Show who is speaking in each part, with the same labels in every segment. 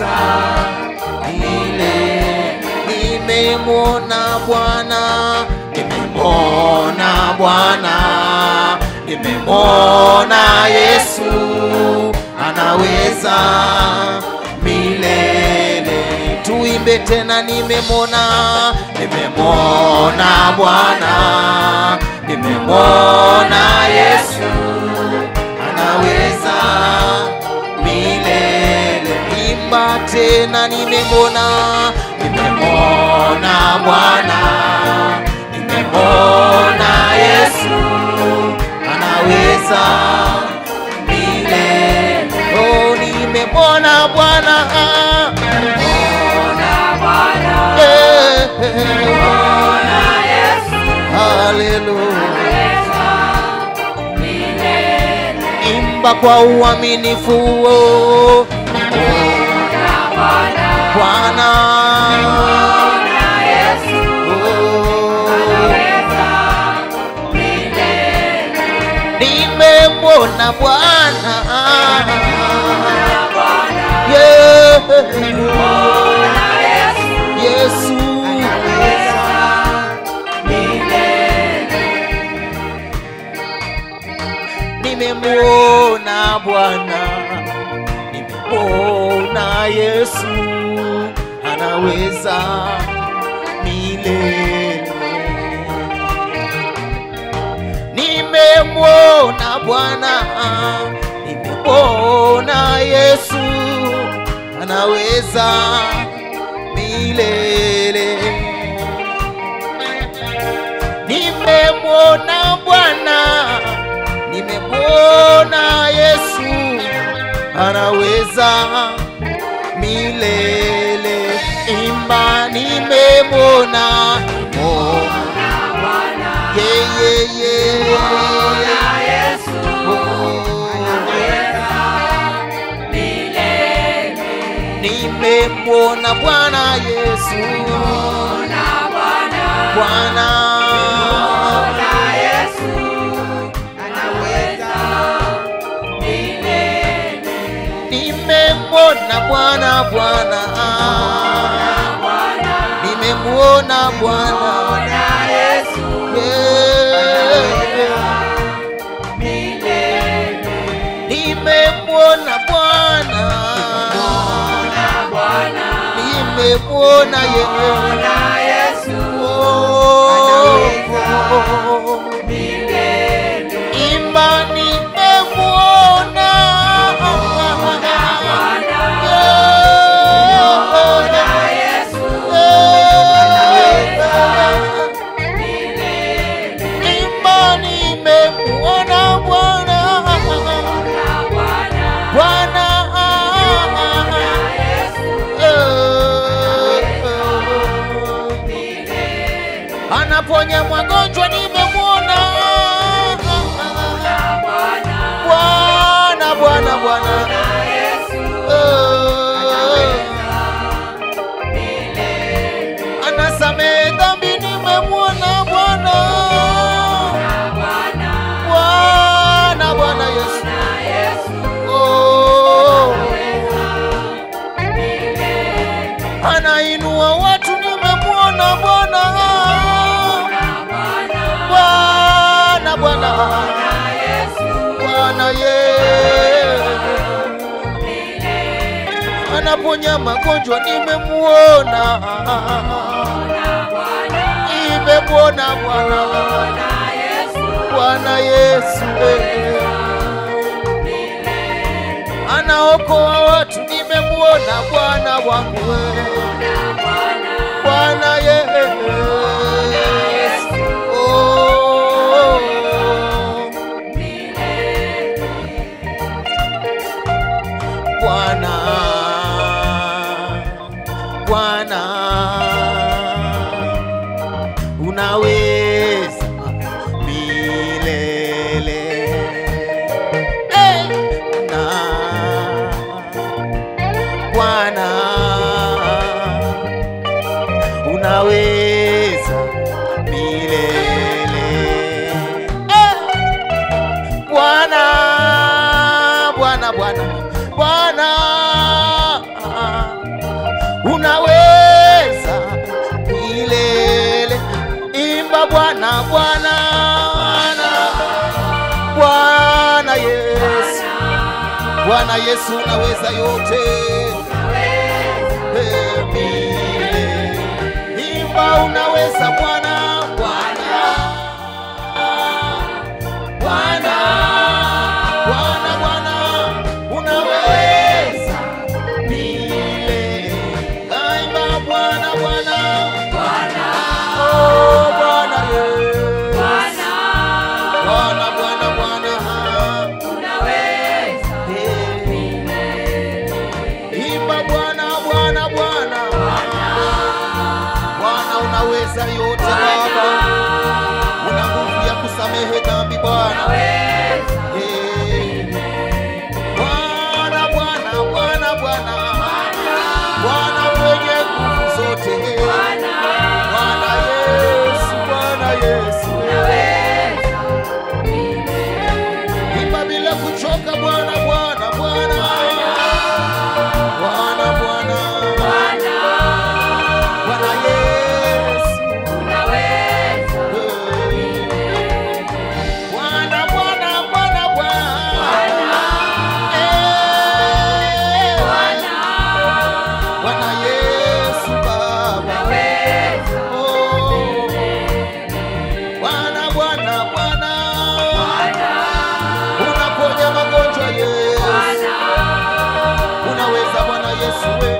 Speaker 1: anaweza milele. Nimemwona Bwana, nimemwona Bwana, nimemwona Yesu anaweza milele. Tuimbe tena, nimemwona, nimemwona Bwana, nimemwona Yesu anaweza milele. Imba tena, nimemwona, nimemwona Bwana, nimemwona Yesu anaweza milele. Oh, nimemwona Bwana, nimemwona Bwana, nimemwona Yesu, haleluya, milele. Imba kwa uaminifu, nimemwona Bwana, Bwana, nimemwona Yesu anaweza milele. Nimemwona Bwana, nimemwona Yesu anaweza milele. Nimemwona Bwana, nimemwona Yesu anaweza milele. Nimemwona Bwana, nimemwona Yesu anaweza milele. Nimemwona Bwana, nimemwona Yesu anaweza milele. Imba, nimemwona, nimemwona Bwana, nimemwona Yesu anaweza milele. Nimemwona Bwana Yesu, nimemwona Bwana, Bwana, nimemwona Yesu anaweza milele. Nimemwona Bwana, Bwana, nimemwona Bwana Yesu anaweza milele. Nimemwona Bwana, nimemwona Yesu anaweza milele. Imba, nimemwona Yesu anaweza milele. Imba, nimemwona Bwana, Bwana anaponya magonjwa, nimemwona Bwana, Bwana, Bwana anasamehe dhambi, nimemwona Bwana, Bwana, Bwana Yesu anainua watu, nimemwona Bwana, Bwana, Bwana, Bwana anaponya magonjwa, nimemwona, nimemwona Bwana, Bwana Yesu anaokoa watu, nimemwona Bwana wangu, Bwana Yesu Bwana, Bwana unaweza milele. Na Bwana unaweza milele. Bwana, Bwana, Bwana, Bwana Bwana Yesu unaweza yote. Imba unaweza Bwana. Bwana, Bwana, Bwana, Bwana unaweza milele. Imba Bwana, Bwana, Bwana, oh Bwana, Bwana, Bwana, Bwana, Bwana unaweza milele. Imba Bwana, Bwana, Bwana, Bwana unaweza yote Baba. Una nguvu ya kusamehe dhambi Bwana. Bwana, Bwana, Bwana, Bwana, Bwana mwenye nguvu zote. Bwana Yesu, Bwana Yesu imba bila kuchoka Bwana, Bwana, Bwana, Bwana, Bwana, Bwana Yesu unaweza. Bwana, Bwana, Bwana, Bwana, Bwana Yesu Baba. Bwana, Bwana, Bwana unaponya magonjwa Yesu. Unaweza Bwana Yesu we.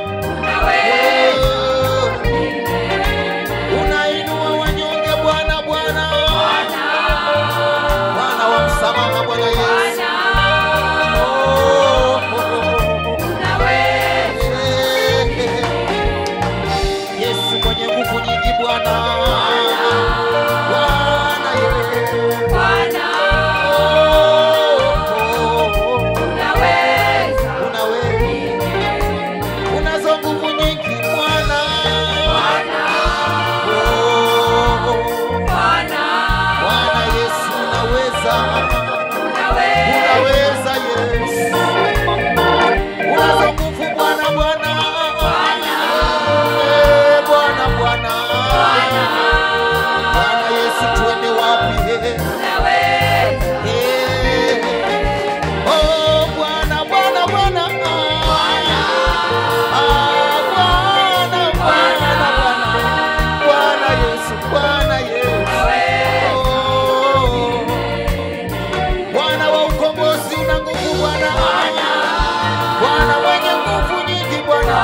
Speaker 1: Unainua wanyonge Bwana, Bwana, Bwana wa msamaha Bwana Yesu. Yesu mwenye nguvu nyingi Bwana. Bwana Yesu unazo nguvu nyingi Bwana. Bwana Yesu unaweza. Unaweza Yesu. Unazo nguvu Bwana, Bwana. Bwana, Bwana. Bwana Yesu tuende wapi? Oh Bwana, Bwana, Bwana. Bwana, Bwana, Bwana. Bwana Yesu, Bwana Yesu. Bwana wa ukombozi una nguvu Bwana. Bwana mwenye nguvu nyingi Bwana.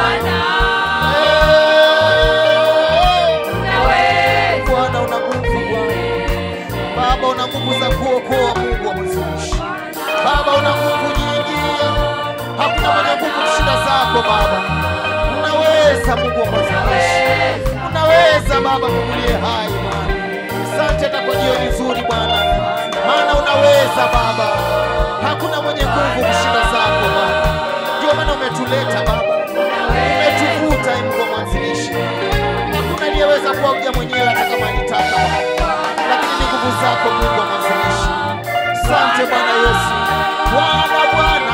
Speaker 1: Bwana una nguvu Bwana. Baba una nguvu za kuokoa Mungu wa mwanzilishi. Baba una nguvu nyingi. Hakuna mwenye nguvu kushinda zako Baba. Unaweza Mungu wa mwanzilishi. Unaweza Baba Mungu aliye hai Bwana. Asante hata kwa jioni nzuri Bwana. Maana unaweza Baba. Hakuna mwenye nguvu kushinda zako Baba. Ndio maana umetuleta Baba. Umetuvuta Mungu wa mwanzilishi. Hakuna aliyeweza kuja mwenyewe hata kama alitaka Baba. Lakini ni nguvu zako Mungu wa mwanzilishi. Asante Bwana Yesu. Bwana, Bwana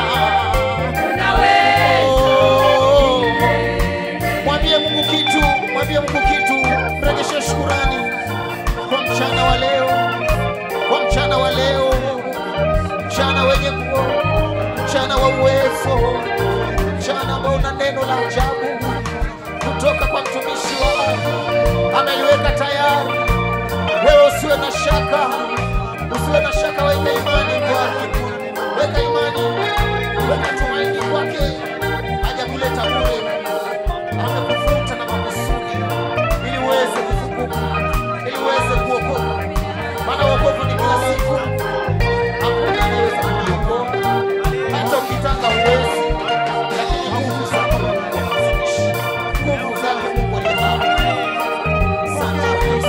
Speaker 1: mwambie Mungu kitu, mwambie Mungu kitu. Mrejeshe shukrani kwa mchana wa leo. Kwa mchana wa leo. Mchana wenye nguvu, mchana wa uwezo, mchana ambao una neno la ajabu kutoka kwa mtumishi wako. Ameliweka tayari. Wewe usiwe na shaka. Usiwe na shaka, weka imani kwake. Weka imani. Weka tumaini kwake. Hajakuleta bure. Amekuvuta na makusudi ili uweze kufufuka, ili uweze kuokoka. Maana wokovu ni kila siku. Hakuna anayeweza kuokoa. Hata ukitaka uwezi. Lakini nguvu zako Mungu anazidisha. Nguvu zako Mungu anazidisha. Asante Yesu.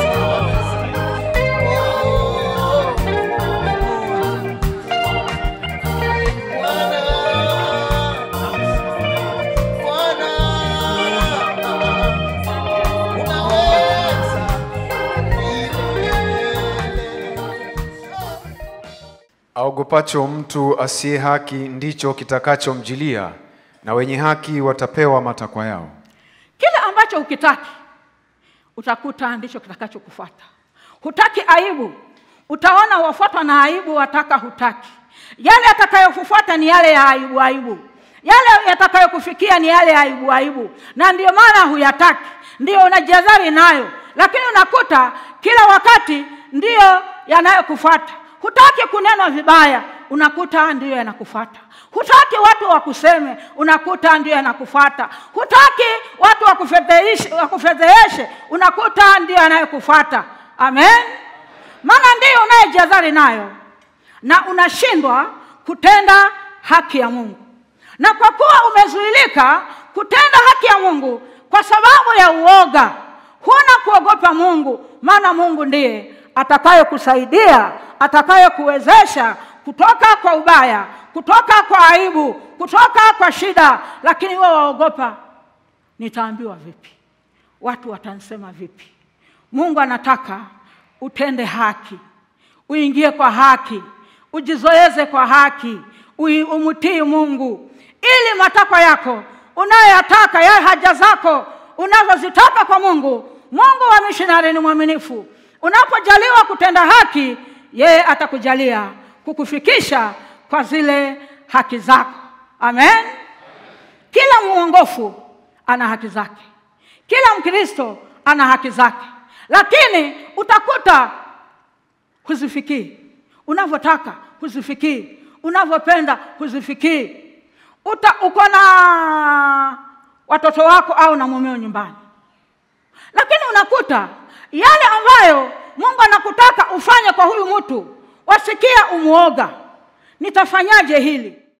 Speaker 2: Aogopacho mtu asiye haki ndicho kitakachomjilia, na wenye haki watapewa matakwa yao.
Speaker 3: Kile ambacho ukitaki utakuta ndicho kitakachokufuata. Hutaki aibu, utaona wafuatwa na aibu, wataka hutaki. Yale yatakayokufuata ni yale ya aibu aibu. Yale yatakayokufikia ni yale ya aibu aibu. Na ndio maana huyataki. Ndio unajadhari nayo. Lakini unakuta kila wakati ndio yanayokufuata. Hutaki kunenwa vibaya, unakuta ndio yanakufuata. Hutaki watu wakuseme, unakuta ndio yanakufuata. Hutaki watu wakufedheshe, unakuta ndio yanayokufuata. Amen. Maana ndio unayejadhari nayo. Na unashindwa kutenda haki ya Mungu. Na kwa kuwa umezuilika kutenda haki ya Mungu kwa sababu ya uoga, huna kuogopa Mungu, maana Mungu ndiye atakayekusaidia, atakayekuwezesha kutoka kwa ubaya, kutoka kwa aibu, kutoka kwa shida. Lakini wewe waogopa, nitaambiwa vipi? Watu watansema vipi? Mungu anataka utende haki, uingie kwa haki, ujizoeze kwa haki, umutii Mungu, ili matakwa yako unayotaka, ya haja zako unazozitaka kwa Mungu. Mungu wa missionary ni mwaminifu. Unapojaliwa kutenda haki, yeye atakujalia kukufikisha kwa zile haki zako. Amen. Kila muongofu ana haki zake. Kila Mkristo ana haki zake. Lakini utakuta huzifikii. Unavyotaka huzifikii. Unavyopenda huzifikii. Uko na watoto wako au na mumeo nyumbani. Lakini unakuta yale ambayo Mungu anakutaka ufanye kwa huyu mtu, wasikia umuoga. Nitafanyaje hili?